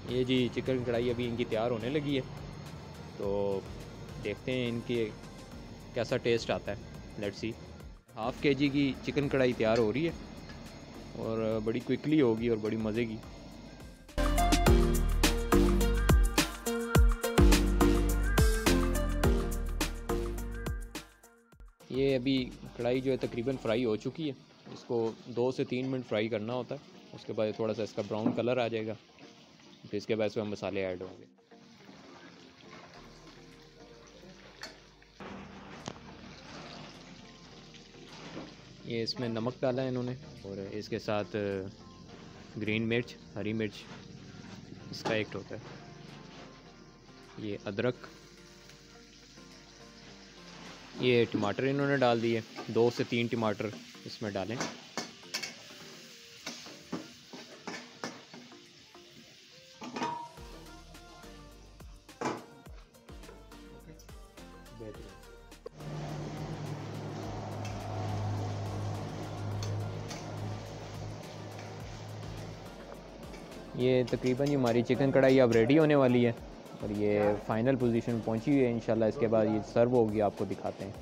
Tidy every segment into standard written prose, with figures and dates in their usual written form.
ये जी चिकन कढ़ाई अभी इनकी तैयार होने लगी है, तो देखते हैं इनके कैसा टेस्ट आता है। Let's see. हाफ़ केजी की चिकन कढ़ाई तैयार हो रही है और बड़ी क्विकली होगी और बड़ी मज़े की। ये अभी कढ़ाई जो है तकरीबन फ्राई हो चुकी है। इसको 2 से 3 मिनट फ्राई करना होता है। उसके बाद थोड़ा सा इसका ब्राउन कलर आ जाएगा, फिर इसके बाद इसमें मसाले ऐड होंगे। ये इसमें नमक डाला है इन्होंने, और इसके साथ ग्रीन मिर्च, हरी मिर्च इसका एक्ट होता है। ये अदरक, ये टमाटर इन्होंने डाल दिए, 2 से 3 टमाटर इसमें डालें। ये तकरीबन ये हमारी चिकन कढ़ाई अब रेडी होने वाली है और ये फाइनल पोजीशन में पहुंची हुई है। इंशाल्लाह इसके बाद ये सर्व होगी, आपको दिखाते हैं।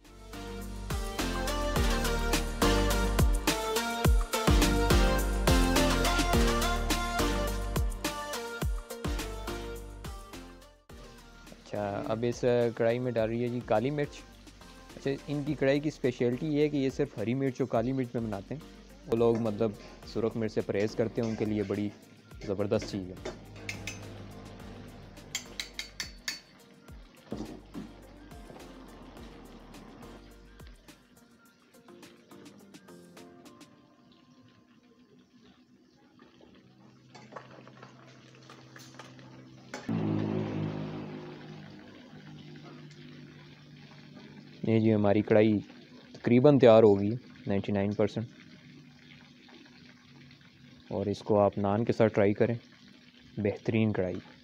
अच्छा, अब इस कढ़ाई में डाल रही है जी काली मिर्च। अच्छा, इनकी कढ़ाई की स्पेशलिटी ये है कि ये सिर्फ हरी मिर्च और काली मिर्च में बनाते हैं। वो लोग मतलब सुरख मिर्च से परहेज़ करते हैं, उनके लिए बड़ी ज़बरदस्त चीज़ है। ये जी हमारी कढ़ाई तकरीबन तैयार होगी 99%, और इसको आप नान के साथ ट्राई करें। बेहतरीन कढ़ाई।